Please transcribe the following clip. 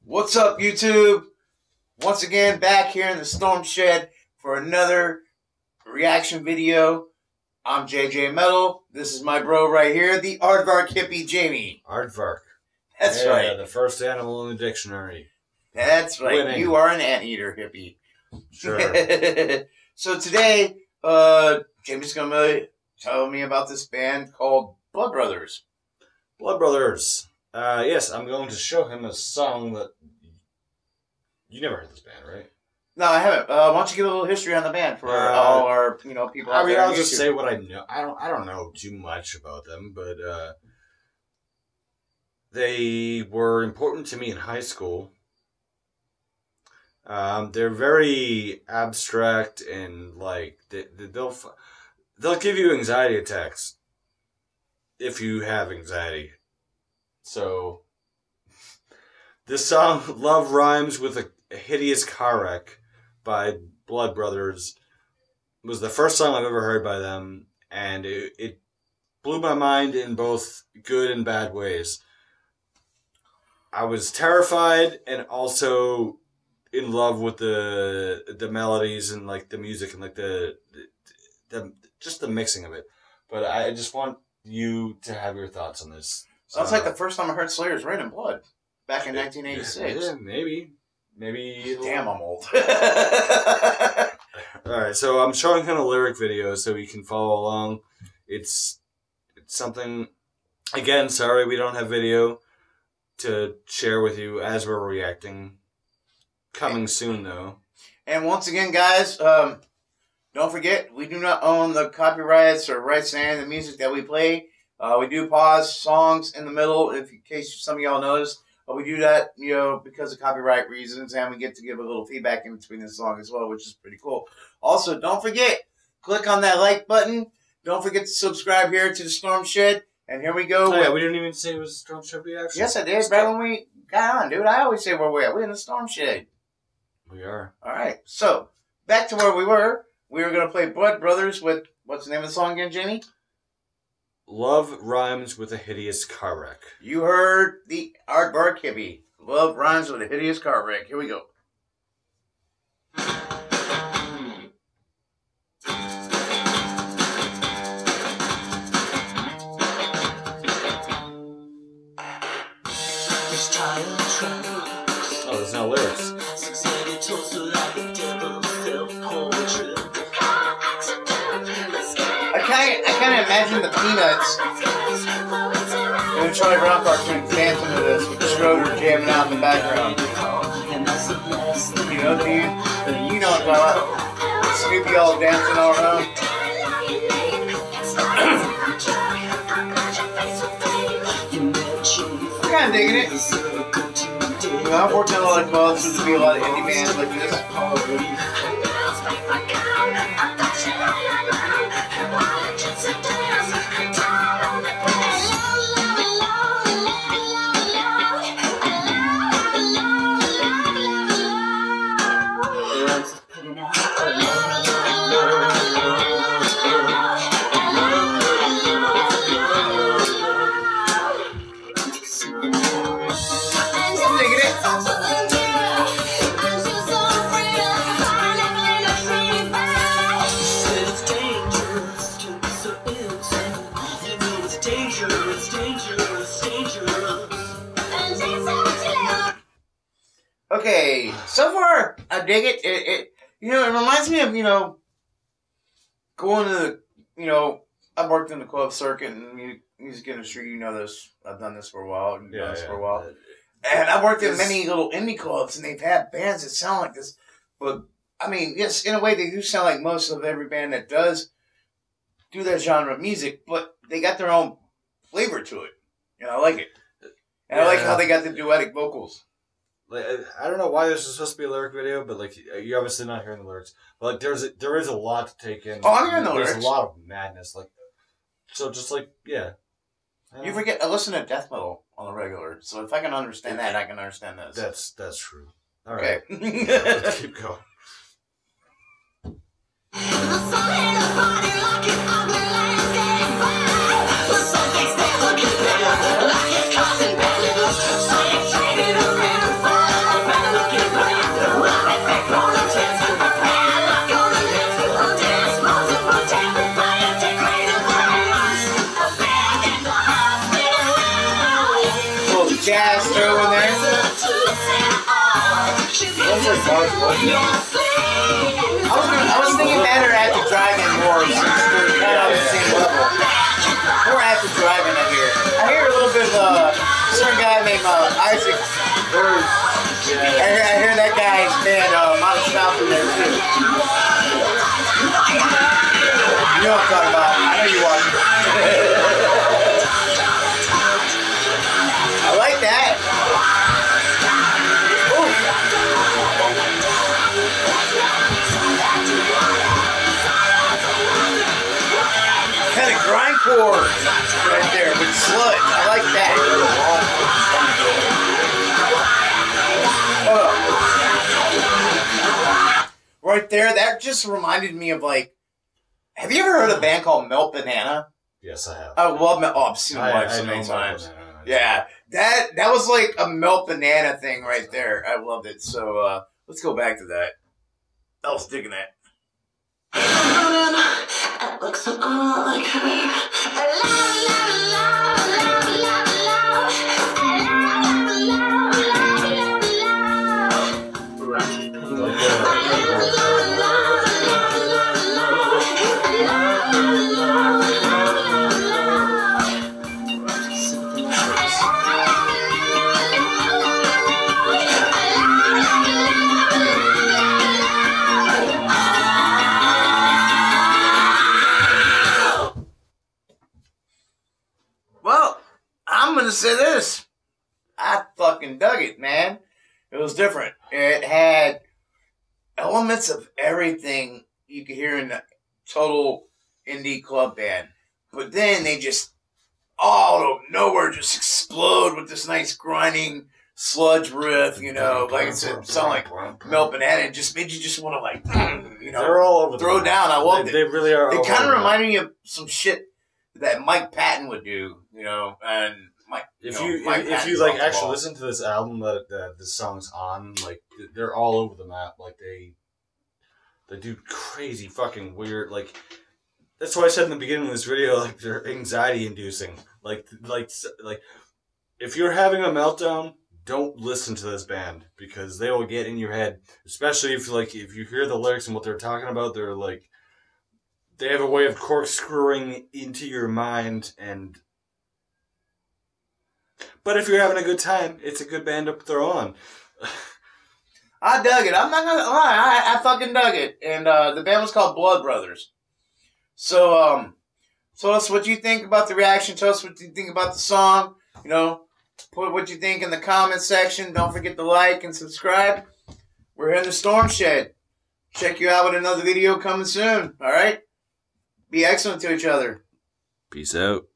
What's up, YouTube? Once again, back here in the Storm Shed for another reaction video. I'm JJ Metal. This is my bro right here, the Aardvark hippie Jamie. Aardvark. That's right. The first animal in the dictionary. That's right. Winning. You are an anteater hippie. Sure. So today, Jamie's going to tell me about this band called Blood Brothers. Blood Brothers. Yes, I'm going to show him a song that... You never heard this band, right? No, I haven't. Why don't you give a little history on the band for all our, people out there? I'll just say what I know. I don't know too much about them, but they were important to me in high school. They're very abstract and like they'll give you anxiety attacks if you have anxiety. So this song, "Love Rhymes with a Hideous Car Wreck" by Blood Brothers, was the first song I've ever heard by them, and it blew my mind in both good and bad ways. I was terrified and also in love with the melodies and like the music and like the just the mixing of it. But I just want you to have your thoughts on this. Sounds like the first time I heard Slayer's Rain and Blood back in 1986. Yeah, maybe. Damn, I'm old. Alright, so I'm showing him a lyric video so he can follow along. It's something... Again, sorry we don't have video to share with you as we're reacting. Coming soon, though. And once again, guys, don't forget, we do not own the copyrights or rights to any of the music that we play. We do pause songs in the middle, in case some of y'all noticed. We do that, because of copyright reasons, and we get to give a little feedback in between the song as well, which is pretty cool. Also, don't forget, click on that like button. Don't forget to subscribe here to the Storm Shed. And here we go. Oh, yeah, we didn't even say it was Storm Shed reaction. Yes, I did, right when we got on, dude. I always say where we're at. We're in the Storm Shed. We are. All right, so back to where we were. We were going to play Blood Brothers with, what's the name of the song again, Jamie? Love Rhymes with a Hideous Car Wreck. You heard the Aardvark hippie. Love Rhymes with a Hideous Car Wreck. Here we go. Oh, there's no lyrics. I kind of imagine the Peanuts in a Charlie Brown cartoon dancing to this with Schroeder jamming out in the background. You know what I'm talking about? Snoopy all dancing all around. I'm kind of digging it. I've worked in a lot of clubs, so there'll be a lot of indie bands like this. Okay, so far I dig it. It reminds me of going to I've worked in the club circuit and music industry. You know this. I've done this for a while. You've done this for a while. And I've worked in many little indie clubs, and they've had bands that sound like this. But I mean, yes, in a way, they do sound like most of every band that does do that genre of music. But they got their own flavor to it. I like it. And I like how they got the duetic vocals. Like, I don't know why this is supposed to be a lyric video, but like you're obviously not hearing the lyrics. But like there is a lot to take in. Oh, I'm hearing the lyrics. There's a lot of madness. So just yeah. You forget I listen to death metal on the regular, so if I can understand that, I can understand this. That's true. All right, okay. Let's keep going. master over there. I was thinking better after driving more since we're kind of on the same level. More after driving I hear a little bit of a certain guy named Isaac. I hear that guy's band Modest Mouth in there too. You know what I'm talking about. I know you watch it. I like that. Ooh. Kind of grindcore right there, but sludge. I like that. Right there, that just reminded me of like. Have you ever heard of a band called Melt Banana? Yes, I have. I love Melt. Oh, I've seen them live so many times. Yeah, that was like a Melt Banana thing right there. I loved it. So let's go back to that. I was digging that. Well, I'm gonna say this. I fucking dug it, man. It was different. It had elements of everything you could hear in a total indie club band. But then they just, all out of nowhere, just explode with this nice grinding sludge riff, you know. Like I said, sound like Melt Banana. It just made you just want to, like, you know, they're all over throw down. I loved it. They really are. It kind of reminded me of some shit that Mike Patton would do, you know, and Mike. If you like actually listen to this album that this song's on, like they're all over the map. Like they do crazy fucking weird. Like that's why I said in the beginning of this video, like they're anxiety inducing. Like if you're having a meltdown, don't listen to this band because they will get in your head. Especially if you hear the lyrics and what they're talking about, they're like. They have a way of corkscrewing into your mind, but if you're having a good time, it's a good band to throw on. I dug it. I'm not gonna lie. I fucking dug it. And the band was called Blood Brothers. So tell us what you think about the reaction. Tell us what you think about the song. You know, put what you think in the comment section. Don't forget to like and subscribe. We're here in the Storm Shed. Check you out with another video coming soon. All right. Be excellent to each other. Peace out.